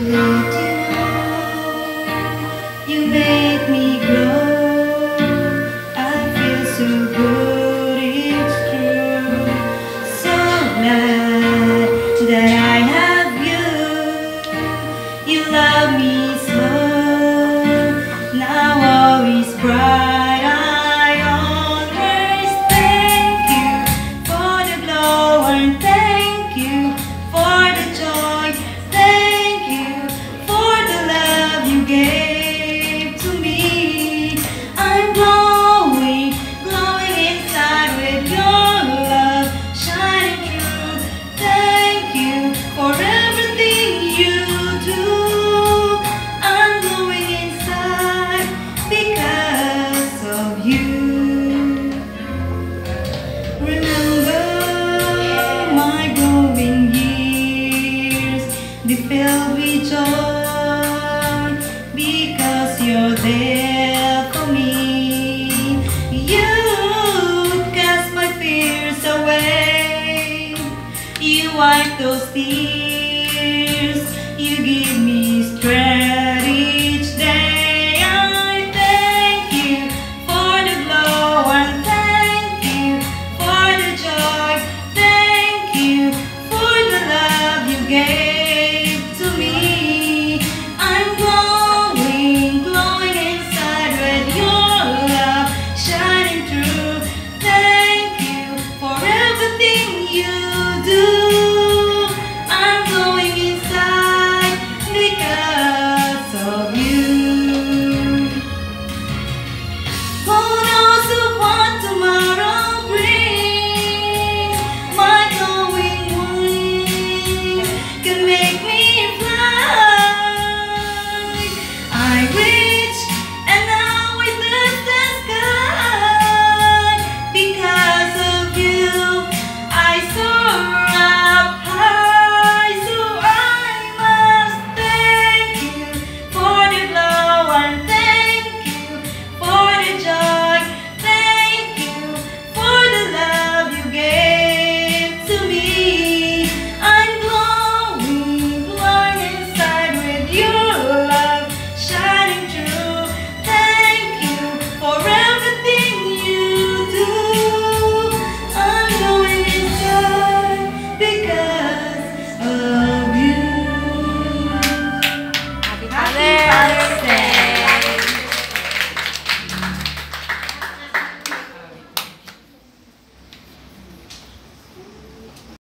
let you make me grow. I feel so good, it's true. So glad that I have you. You love me so. Now all is bright. I always thank you for the glow and thank you for the joy. Thank you for the love you gave to me. I'm glowing, glowing inside with your love shining through. Thank you for everything you do. I'm glowing inside because of you. Remember my glowing years, be filled with joy because you're there for me. You cast my fears away. You wipe those tears. You give me strength each day. I thank you for the glow and thank you for the joy. Thank you for the love you gave to me. I'm glowing, glowing inside with your love shining through. Thank you for everything you do.